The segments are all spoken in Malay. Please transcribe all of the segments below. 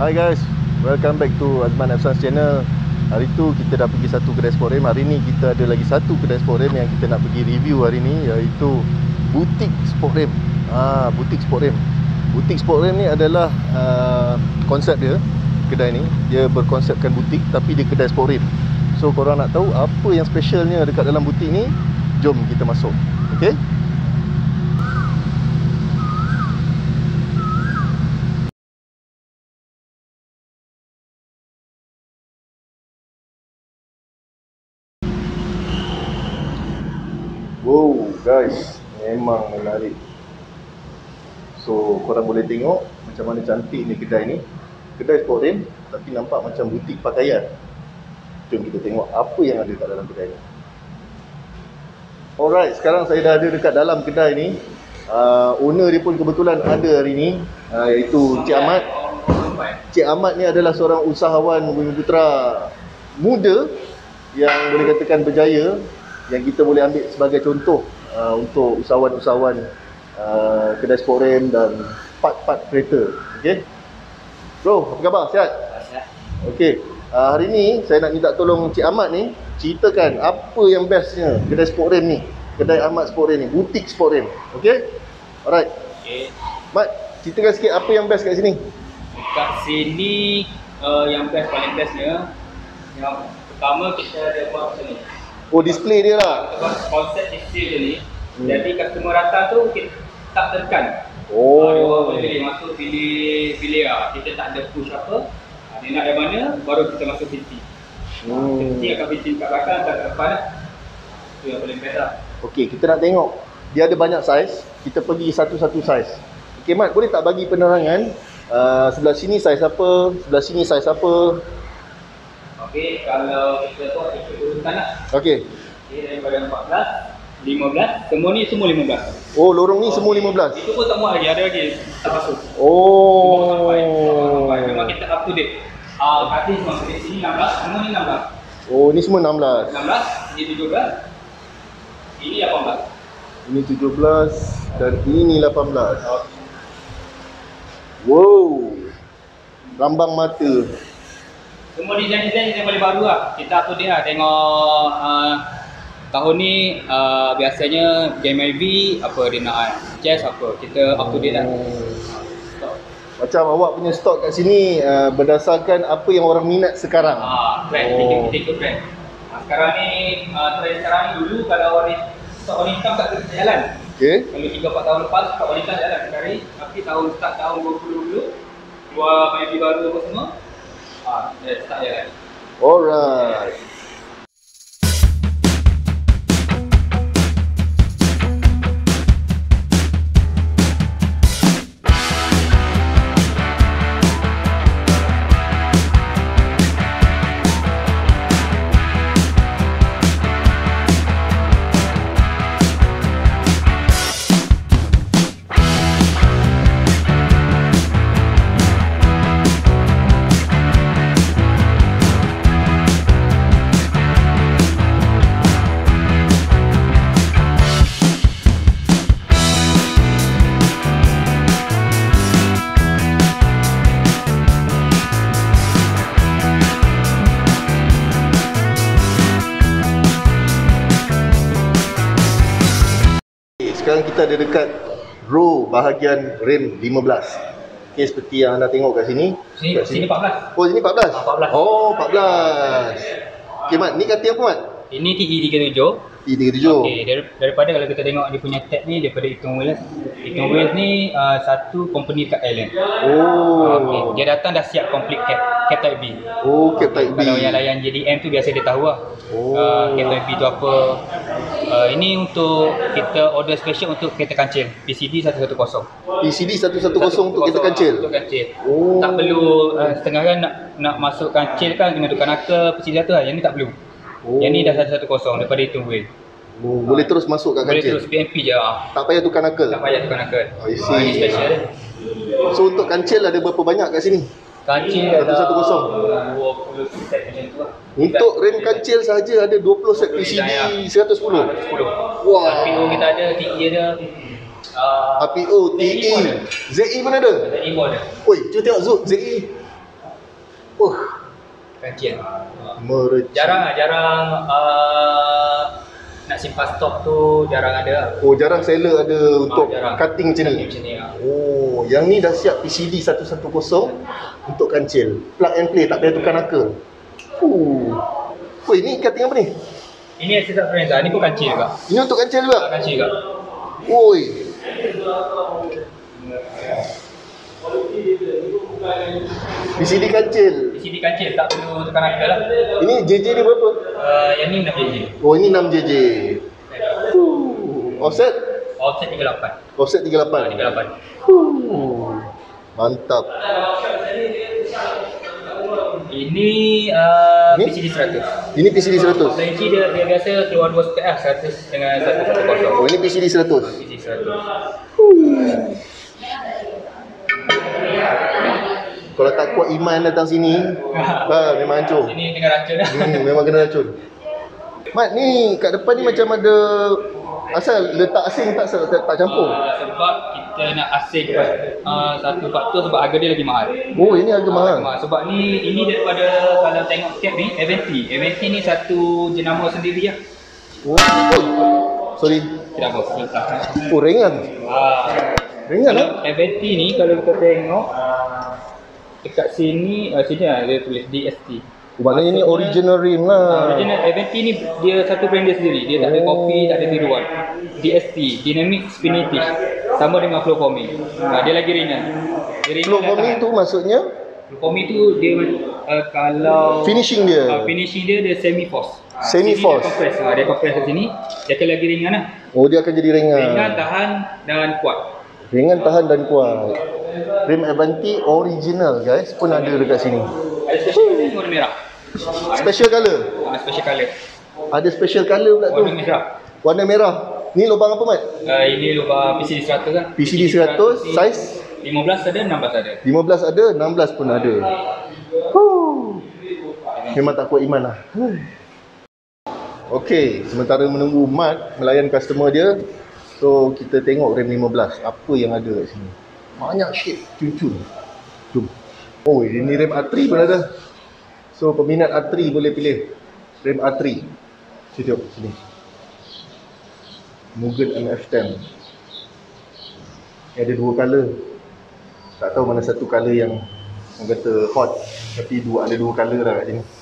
Hi guys, welcome back to Azman Afsan's channel. Hari tu kita dah pergi satu kedai sport RAM. Hari ni kita ada lagi satu kedai sport RAM yang kita nak pergi review hari ni, iaitu butik sport RAM. Butik sport RAM. Butik sport RAM ni adalah konsep dia. Kedai ni dia berkonsepkan butik tapi dia kedai sport RAM. So korang nak tahu apa yang specialnya dekat dalam butik ni? Jom kita masuk. Okay? Wow guys, memang menarik. So korang boleh tengok macam mana cantik ni kedai ni. Kedai sport RAM tapi nampak macam butik pakaian. Jom kita tengok apa yang ada kat dalam kedai ni. Alright, sekarang saya dah ada dekat dalam kedai ni. Owner dia pun kebetulan ada hari ni, iaitu Cik Ahmad. Cik Ahmad ni adalah seorang usahawan Bumiputera muda yang boleh katakan berjaya, yang kita boleh ambil sebagai contoh untuk usahawan-usahawan kedai sport RAM dan part-part kereta. Okay bro, apa khabar? Sihat? Sihat. Okay, hari ni saya nak minta tolong Cik Ahmad ni ceritakan apa yang bestnya kedai sport RAM ni, kedai Ahmad Sport RAM ni, butik sport RAM. Okay, alright. Okay Mat, ceritakan sikit apa yang best kat sini. Kat sini yang best, paling bestnya, yang pertama kita ada buat macam ni. Oh, display dia lah. Konsep display dia ni. Jadi customer datang tu kita tak tekan. Dia orang boleh masuk pilih kita tak ada push apa. Dia nak dari mana baru kita masuk fitting. Fitting akan fitting kat belakang dan kat depan. Itu yang paling best lah. Okey, kita nak tengok. Dia ada banyak saiz. Kita pergi satu-satu saiz. Okey Mat, boleh tak bagi penerangan sebelah sini saiz apa, sebelah sini saiz apa? Okey, kalau kita buat ikut urutan lah. Okey. Okey, daripada 14, 15, semua 15. Oh, lorong ni semua 15. Itu pun tak muat lagi, ada lagi tak masuk. Oh. Memang kita up to date. Kaki semua di sini 16, semua ni 16. Oh, ni semua 16. 16, ini 17. Ini 18. Ini 17 dan ini 18. Wow. Lambang mata. Semua design-design yang paling baru lah. Kita up to date lah. Tengok tahun ni biasanya game IV apa dia nak chess apa. Kita up to date lah. Macam awak punya stok kat sini berdasarkan apa yang orang minat sekarang. Trend. Kita ikut trend. Sekarang ni trend sekarang ni, dulu kalau stok wanita tak jalan. Okay. Kalau 3-4 tahun lepas stok wanita jalan sekali. Tapi start tahun 2020 keluar main IV baru apa semua. Start jalan. Alright. Sekarang kita ada dekat row bahagian RAM 15. Okay, seperti yang anda tengok kat sini. Sini 14. Oh, sini 14? 14. Oh, 14. Okay Mat, ni kata apa Mat? Ini TE37. TE37. Okay, daripada kalau kita tengok dia punya tag ni, daripada Eaton Wheels. Eaton Wheels ni satu company kat Thailand. Okay, dia datang dah siap complete cap type B. Oh, cap type B. Kalau yang layan JDM tu biasa dia tahu lah. Cap type B tu apa. Ini untuk kita order special untuk kereta kancil PCD 110. PCD 110 untuk kereta kancil. Untuk kancil. Tak perlu setengah kan nak masuk kancil kan kena tukar nakal PCD satu lah. Yang ni tak perlu. Yang ni dah 110 daripada itu wheel. Boleh terus masuk kat kancil. Boleh terus PMP je. Tak payah tukar nakal. Tak payah tukar nakal. Ini special. So untuk kancil ada berapa banyak kat sini? Kancil ada 110. 20 set macam tu lah. Untuk rem kancil sahaja ada 20 set PCD 110. 110. Wah. APO kita ada, TE ada. APO, TE, ZE pun ada? ZE pun ada. Oi, cuba tengok Zul, ZE. Kancil. Merecik. Jarang nak simpan stok tu jarang ada. Oh, jarang seller ada untuk jarang. cutting macam ni. Macam ni. Oh, yang ni dah siap PCD 110 untuk kancil. Plug and play, tak payah tukar naka. Woi, ni cutting apa ni? Ini accessory Frenza, ni pun kancil juga. Ini untuk kancil juga? Kancil juga. Woi. PCD kancil. PCD kancil, tak perlu tukar naka lah. Ini JJ ni berapa? Yang ni 6JJ. Oh, ini 6JJ. Offset? Offset 38. Offset 38. 38. Mantap. Ini PCD 100. Ini PCD 100. 4 inci dia biasa keluar 2 spek lah, 100 dengan 110. Oh, ini PCD 100. PCD 100. Kalau tak kuat Iman datang sini, memang hancur. Sini dengan racun lah. Memang kena racun. Mat, ni kat depan ni macam ada asal letak asing tak campur. Sebab kita nak asing satu faktor sebab harga dia lagi mahal. Oh, ini harga mahal. Sebab ini daripada kalau tengok cap ni Avanti. Avanti ni satu jenama sendiri lah. Oh. Sorry. Tidak apa. Oh, ringan. Ringan lah. Avanti ni kalau kita tengok dekat sini lah dia tulis DST. Maknanya ni original rim lah. Original Avanti ni dia satu brand dia sendiri. Dia tak ada kopi, tak ada tiruan. DST, Dynamic Spinity. Sama dengan flow forming. Dia lagi ringan. Flow forming tu maksudnya? Flow forming tu dia kalau finishing dia. Finishing dia semi force. Semi force. Dia compress kat sini. Dia akan lagi ringan lah. Oh, dia akan jadi ringan. Ringan, tahan dan kuat. Ringan, tahan dan kuat. Rim Avanti original guys pun ada dekat sini. Ada special colour warna merah. Special colour? Special colour. Ada special colour pula tu. Warna merah. Warna merah. Ni lubang apa, Mat? Ini lubang PCD 100 kan. PCD 100 size 15 ada, 16 ada. 15 ada, 16 pun ada. Memang tak kuat Iman lah. Okey, sementara menunggu Mat melayan customer dia, so kita tengok RAM 15 apa yang ada kat sini. Banyak shape cun-cun. Jom. Oh, ini RAM R3 pun ada. So peminat R3 boleh pilih RAM R3. Tengok sini. Mugen MF10. Ni ada dua color. Tak tahu mana satu color yang orang kata hot, tapi ada dua color lah kat sini.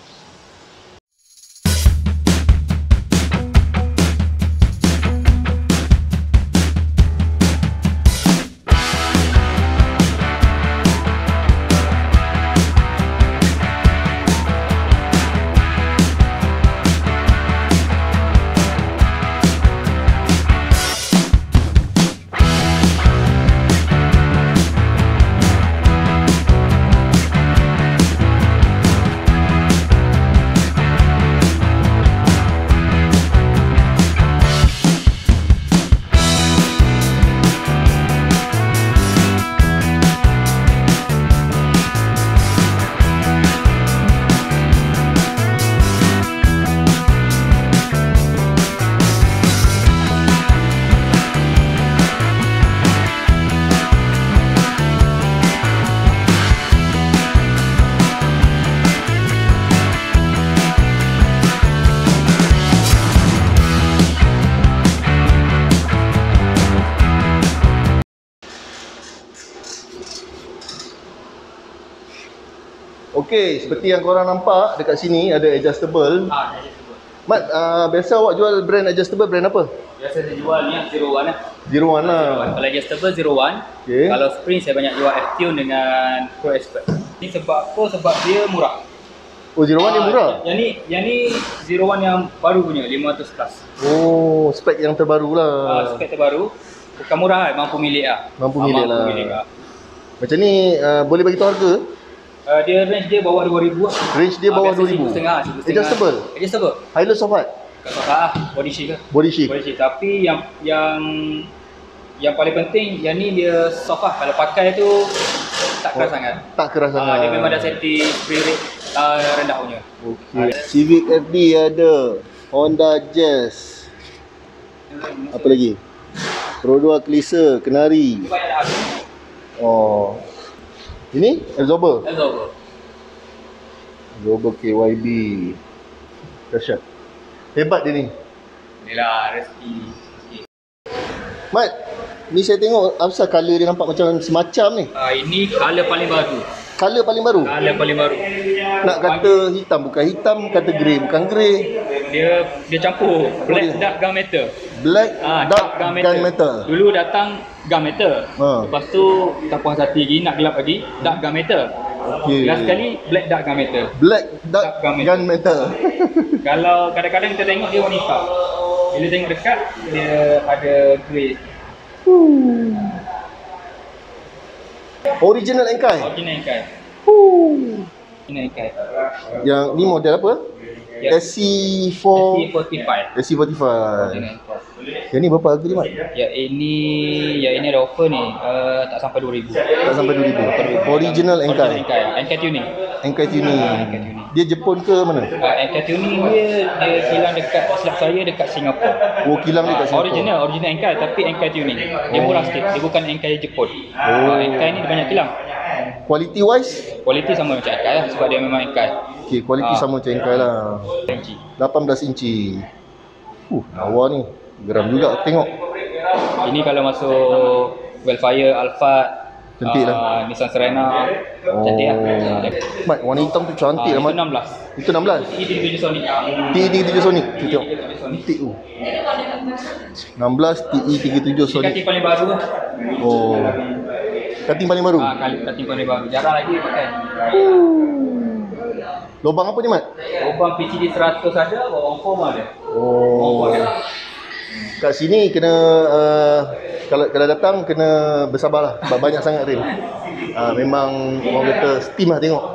Okey, seperti yang korang nampak dekat sini ada adjustable. Adjustable. Mat, biasa awak jual brand adjustable brand apa? Biasa saya jual ni 01 lah. 01 lah. Kalau adjustable 01. Okay. Kalau spring saya banyak jual F-Tune dengan Pro Expert. Ni sebab apa? Sebab dia murah. Oh, 01 dia murah? Yang ni 01 yang baru punya, 500 plus. Oh, spek yang terbaru lah. Spek terbaru. Bukan murah lah, mampu milik lah. Mampu milik lah. Macam ni, boleh bagi tahu harga? Dia range dia bawah 2000 lah. Range dia bawah 2000. Adjustable? Adjustable. High-low soft hard? Tak soft body shift lah. Body shift. Tapi yang paling penting, yang ni dia soft lah. Kalau pakai tu tak keras sangat. Tak keras sangat. Dia memang dah setting spray rate rendah punya. Okey. Civic FD ada. Honda Jazz. Apa lagi? Pro 2 Clipser, Kenari. Dia banyak dah habis. Oh. Ini absorber. Absorber. Global KYB. Dahsyat. Hebat dia ni. Inilah rezeki. Mat, ni saya tengok asal colour dia nampak macam semacam ni. Ini colour paling baru. Colour paling baru. Colour paling baru. Nak kata hitam bukan hitam, kata grey bukan grey. Dia campur black dark gunmetal. Black dark gunmetal. Dulu datang gunmetal. Lepas tu tak puas hati lagi, nak gelap lagi, dark gunmetal. Okey. Last sekali black dark gunmetal. Black dark gunmetal. Kalau kadang-kadang kita tengok dia warna hitam. Bila tengok dekat dia ada grey. Original Enkai. Original Enkai. Original Enkai. Yang ni model apa? Ya. SC45. SC45. Yang ni berapa harga ni, Mat? Yang ini ada offer ni, tak sampai 2,000. Tak sampai 2,000. Original Enkai. Enkai tuning. Enkai tuning. Dia Jepun ke mana? Enkai tuning dia kilang dekat, silap saya dekat Singapura. Oh, kilang dekat Singapura. Original Enkai tapi Enkai tuning. Dia murah sikit. Dia bukan Enkai Jepun. Enkai ni dia banyak kilang. Quality wise? Quality sama macam Enkai lah sebab dia memang Enkai. Okey, quality sama macam Enkai lah. 18 inci. Lawa ni. Geram juga aku tengok. Ini kalau masuk Wildfire, Alphard, cantik lah. Nissan Serena, cantik lah. Mat, warna hitam tu cantik lah, Mat. Itu 16. Itu 16? T37 Sonic. T37 Sonic. Kita tengok. Cantik tu. 16 TE37 Sonic. Kating paling baru lah. Oh. Kating paling baru? Kating paling baru. Jarang lagi pakai. Lubang apa ni, Mat? Lubang PCD 100 ada, lubang foam ada. Oh. Kat sini kena kalau datang kena bersabarlah sebab banyak sangat rim. Memang orang kata steam lah tengok.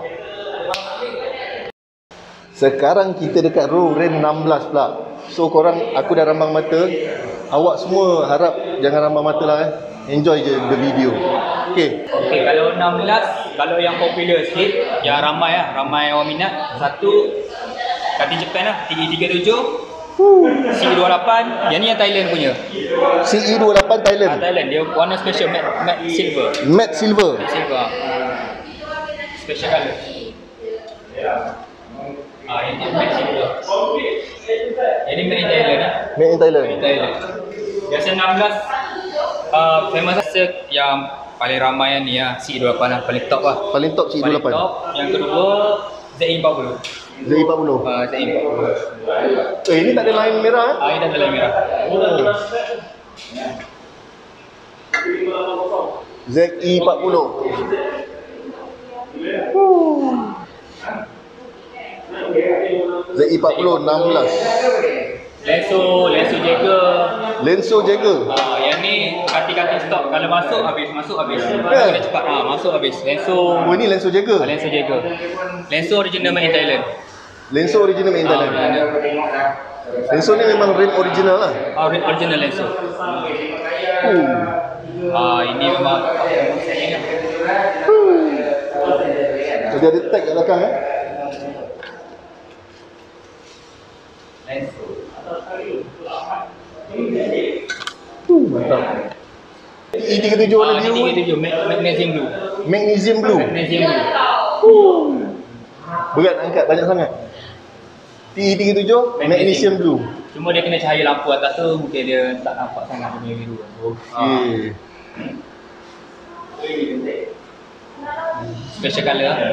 Sekarang kita dekat row rim 16 pula. So korang, aku dah rambang mata. Awak semua harap jangan rambang mata lah Enjoy je the video. Okay, kalau 16, kalau yang popular sikit, yang ramai orang minat. Satu, kating Jepun lah, TE37, CE28, yang ni yang Thailand punya. CE28 Thailand. Thailand, dia warna special, matte silver. Matte silver. Special colour. Yang ni matte silver. Yang ni made in Thailand lah. Made in Thailand. Biasa 16, famous yang paling ramai ni lah, CE28 lah, paling top lah. Paling top CE28. Paling top. Yang kedua, ZI40. ZI40. ZI40. Ini tak ada line merah Ini tak ada line merah. ZI40. ZI40 16. Lenso Jagger. Yang ni kating-kating stok, kalau masuk habis. Kena cepat. Masuk habis. Lenso. Oh, ini Lenso Jagger. Lenso original made in Thailand. Lenso ni memang rim original lah. Original Lenso. Ini memang jadi ada tag kat belakang Lenso. Mantap. TE37 warna biru. TE37 Magnesium blue. Berat angkat banyak sangat. TE37 Magnesium blue. Cuma dia kena cahaya lampu atas tu, mungkin dia tak nampak sangat dia punya biru. Okey. Special colour lah.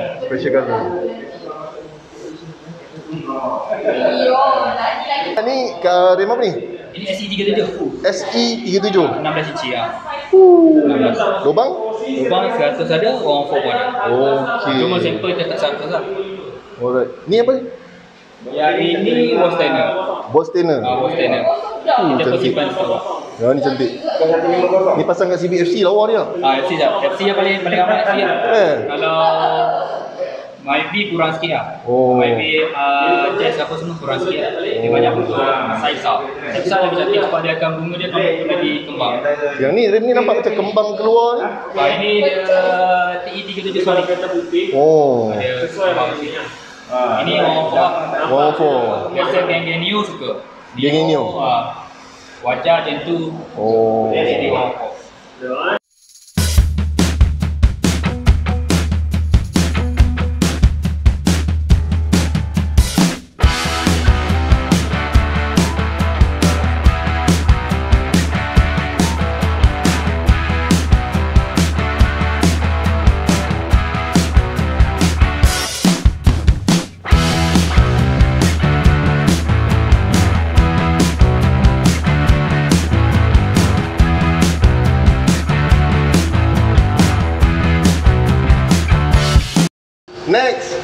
Ni rim apa ni? Ini SE37. SE37. 16 inci lah. Lubang 100 ada, orang 4 pun ada. Okey. Cuma sampel dia tak 100 lah. Alright. Ni apa ni? Yang ini Bostainer. Bostainer. Kita simpan stok. Ya, ni cantik. Ni pasang kat CBFC lawa dia. FC yang paling ramai FC lah. Kalau Myvi kurang sikit lah. Myvi Jazz apa semua kurang sikit lah. Dia banyak untuk Saisa. Saisa lebih cantik sebab dia akan bunga dia jadi kembang. Yang ni rim ni nampak macam kembang keluar ni. Ini dia TE37 Sonic. Dia kembang sikit. Ini orang 4. Biasa geng-geng Neo suka. Neo. Wajah macam tu. Jadi orang 4.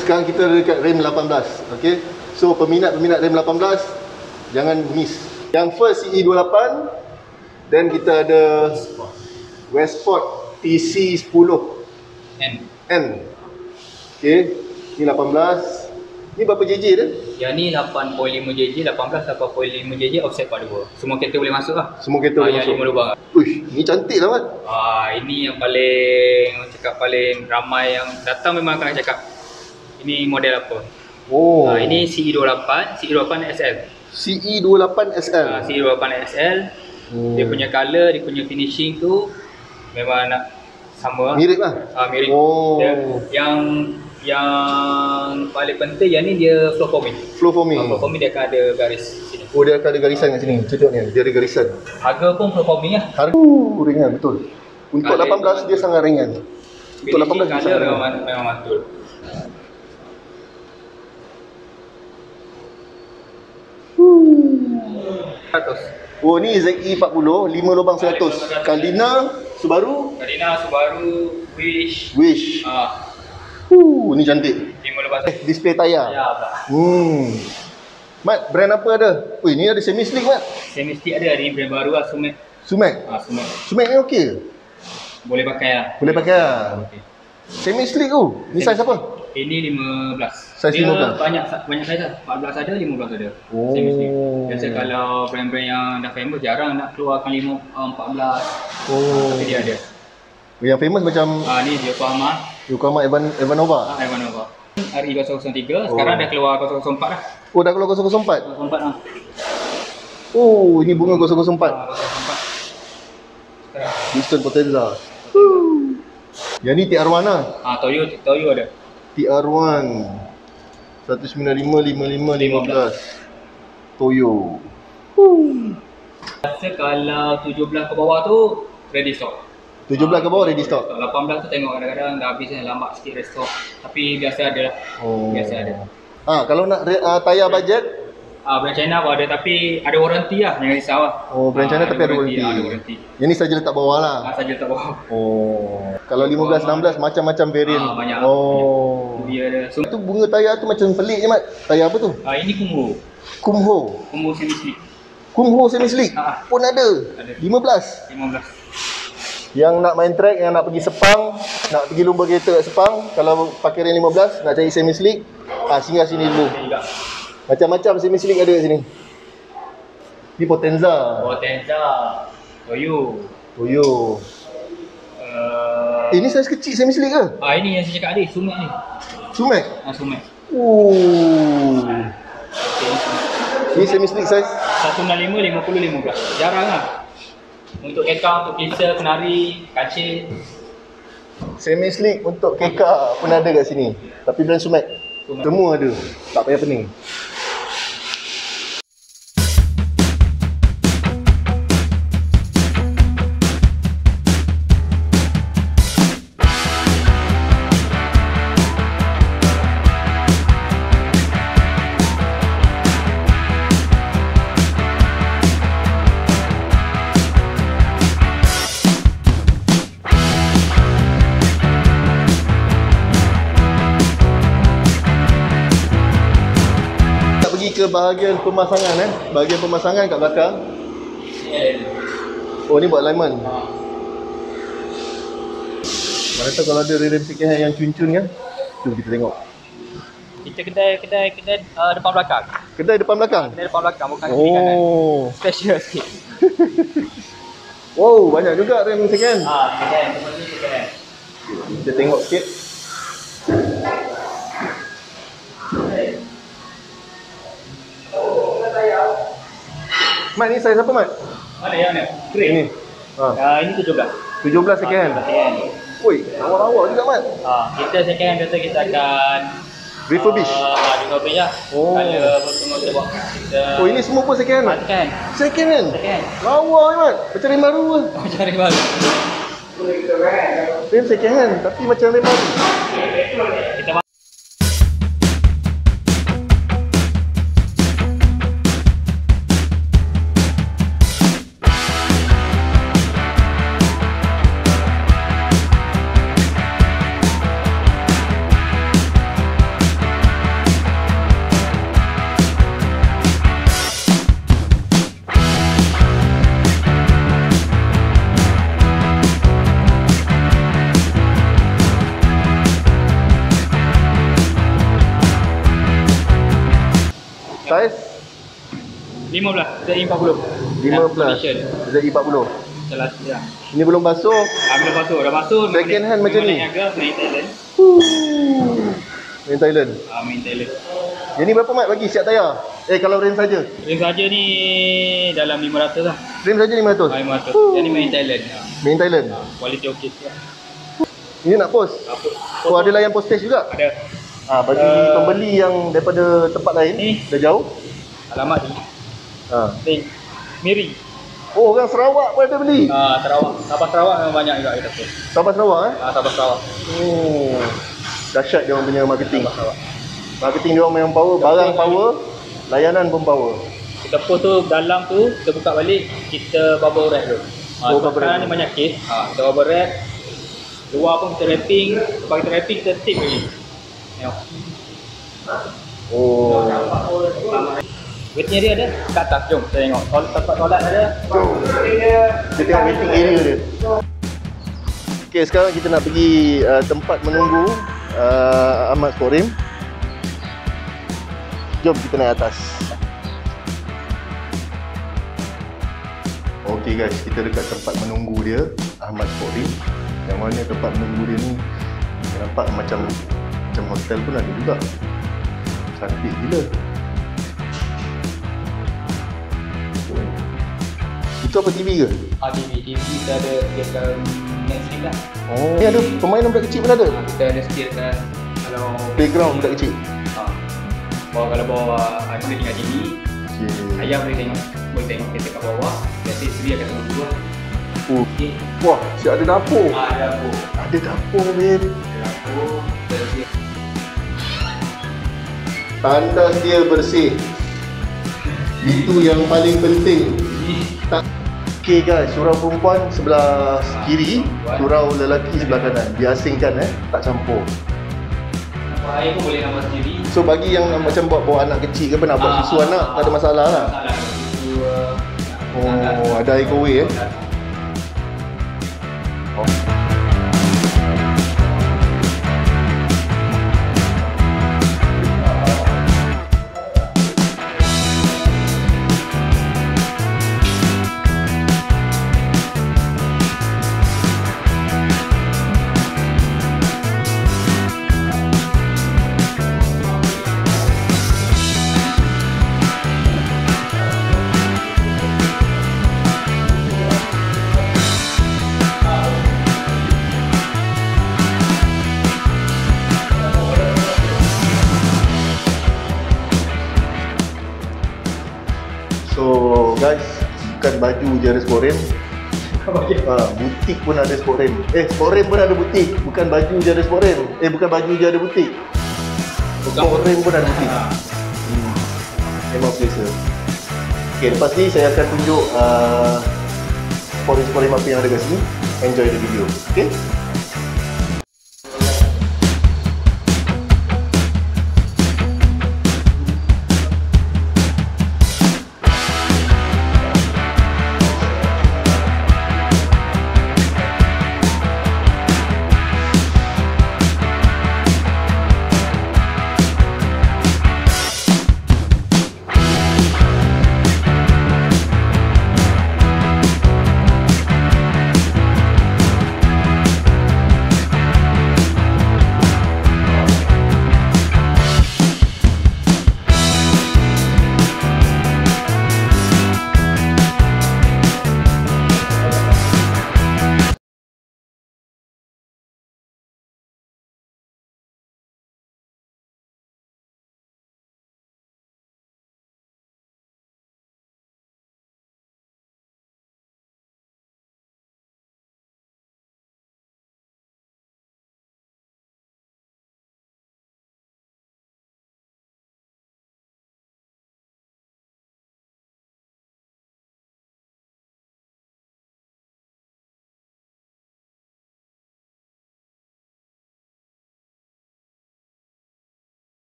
Sekarang kita ada dekat RAM 18. Okay. So peminat-peminat RAM 18 jangan miss. Yang first CE28, dan kita ada Westport TC10 N. Okay. Ni 18. Ni berapa JJ dia? Yang ni 8.5 JJ, 8.5 JJ offset 42. Semua kereta boleh masuk lah. Semua kereta boleh masuk. Yang 5 lubang. Uish, ni cantik lah Mat. Ini yang paling, orang cakap paling ramai yang datang memang akan cakap ini model apa. Oh. Ini CE28, CE28 SL. CE28 SL. CE28 SL. Dia punya colour, dia punya finishing tu memang nak sama. Mirip lah. Mirip. Oh. Yang paling penting yang ni dia floor forming. Floor forming. Floor forming dia akan ada garis sini. Oh, dia akan ada garisan kat sini. Tunjuk ni, dia ada garisan. Harga pun floor forming lah. Harga ringan betul. Untuk Colour 18 dia sangat ringan. Untuk 18 dia sangat ringan. memang mantul. Oh, ni ZE40 5 lubang 100. Kaldina, Subaru, Wish. ni cantik. 5 lubang. Display tayar. Ya, pula. Mat, brand apa ada? Wih, ni ada semi slick Mat. Semi stick ada, ni brand baru lah, Sumac. Sumac. Sumac. Sumac ni okey ke? Boleh pakai lah. Boleh pakai lah. Okay. Semi slick tu. Ni size apa? Ini 15. Saiz dia 15. banyak saiz lah. 14 ada, 15 ada. Oh. Semi stick. Biasa kalau brand-brand yang dah famous jarang nak keluarkan 14. Oh. Tapi dia ada. Yang famous macam Ni Yokohama. Yokohama Evanova. Evanova. RE003. Sekarang dah keluar 004 lah. Oh, dah keluar 004. 004 lah. Oh, ini bunga 004. 004. Sekarang. Houston Potenza. Yang ni TR1 lah. Toyo ada. TR1 195 Toyo. Rasa kalau 17 ke bawah tu ready stock. 17 ke bawah ready stock. 18 tu tengok kadang-kadang dah habis kan, lambat sikit restock. Tapi biasa ada lah. Oh. Biasa ada. Kalau nak tayar budget, Brand China pun ada, tapi ada warranty lah, jangan risau lah. Oh, brand China tapi ada warranty. Ada warranty. Yang ni saja letak bawah lah. Saja letak bawah. Oh. Kalau 15, 16 macam-macam variant. Banyak. Oh. Dia ada. So, Tu bunga tayar tu macam pelik je Mat. Tayar apa tu? ini Kumho. Kumho. Kumho semi slick. Kumho semi slick. Pun ada. Ada. 15. 15. Yang nak main track, yang nak pergi Sepang, nak pergi lumba kereta kat Sepang, kalau pakai RAM 15, nak cari semi slick, singgah sini dulu. Macam-macam semi slick ada kat sini. Ni Potenza. Toyo. Ini saiz kecil semi slick ke? Ini yang saya cakap tadi, Sumac ni. Sumac? Sumac. Ni semi slick saiz 165, 50, 15. Jarang lah. Untuk kekang, untuk kisah, kenari, kancil. semi slick untuk keka pun ada kat sini. Tapi brand Sumac. Semua ada. Tak payah pening. Ke bahagian pemasangan bahagian pemasangan kat belakang. Oh, ni buat alignment. Mana tahu kalau ada rem second hand yang cun-cun kan. Jom kita tengok. Kita kedai depan belakang. Kedai depan belakang. Kedai depan belakang bukan kiri kanan. Special sikit. Wow, banyak juga rem second hand. Second hand. Kita tengok sikit. Mat, ni saiz apa Mat? Mana yang mana? Ini. Ini 17. 17 second hand. Oi, lawa-lawa juga Mat. Kita second hand kata kita akan Refurbish. refurbish lah. Oh. Kalau semua kita buat kita. Oh, ini semua pun second hand Mat? Second. Second hand? Second hand. Lawa ni Mat. Macam rem baru ke? Macam rem baru. Rem second hand tapi macam rem baru. Kita 15 ZI40. 15 ZI40. Salah ya. Ini belum basuh. Belum basuh, dah basuh. Second hand macam ni. Main Thailand. Main Thailand. Main Thailand. Yang ni berapa mat bagi siap tayar? Kalau rim saja. Rim saja ni dalam 500 lah. Rim saja 500. 500. Yang ni main Thailand. Main Thailand. Kualiti okey lah. Ini nak post? Oh, ada layan postage juga? Ada. Bagi pembeli yang daripada tempat lain ni dah jauh. Alamat ni. Miri. Oh, orang Sarawak pun ada beli. Sarawak. Sabah Sarawak memang banyak juga kita post. Sabah Sarawak Sabah Sarawak. Oh. Dahsyat dia orang punya marketing. Sabah Sarawak. Marketing dia orang memang power, barang power, layanan pun power. Kita post tu dalam tu, kita buka balik, kita bubble wrap tu. Sekarang ni banyak case. Kita bubble wrap. Luar pun kita wrapping. Lepas kita wrapping, kita tape lagi. Tengok. Oh. Waiting area ada kat atas. Jom kita tengok. Tempat toilet ada. Kita tengok waiting area dia. Okay, sekarang kita nak pergi tempat menunggu Ahmad Sportrim. Jom kita naik atas. Okay guys, kita dekat tempat menunggu dia, Ahmad Sportrim. Yang mana tempat menunggu dia ni nampak macam hotel pun ada juga. Cantik gila. Itu apa, TV ke? TV kita ada sediakan Netflix lah. Oh, ni ada permainan budak kecil pun ada? Kita ada sediakan kalau playground budak kecil? Kalau bawa anak tinggal tinggi, ayah boleh tengok kereta kat bawah. Biasa isteri akan tengok dulu. Okay. Wah, siap ada dapur. Ada dapur. Ada dapur, men. Dapur, bersih. Tandas dia bersih. Itu yang paling penting. Okay guys, surau perempuan sebelah kiri, surau lelaki sebelah kanan. Diasingkan tak campur. Air pun boleh nampak sendiri. So bagi yang macam bawa anak kecil ke apa, nak buat susu anak, tak ada masalah lah. Oh, ada air kowe So guys, bukan baju je ada Sportrim. Butik pun ada Sportrim. Sportrim pun ada butik. Bukan baju je ada Sportrim. Bukan baju je ada butik. Sportrim pun ada butik. Memang selesa. Okay, lepas ni saya akan tunjuk Sportrim apa yang ada kat sini. Enjoy the video. Okay.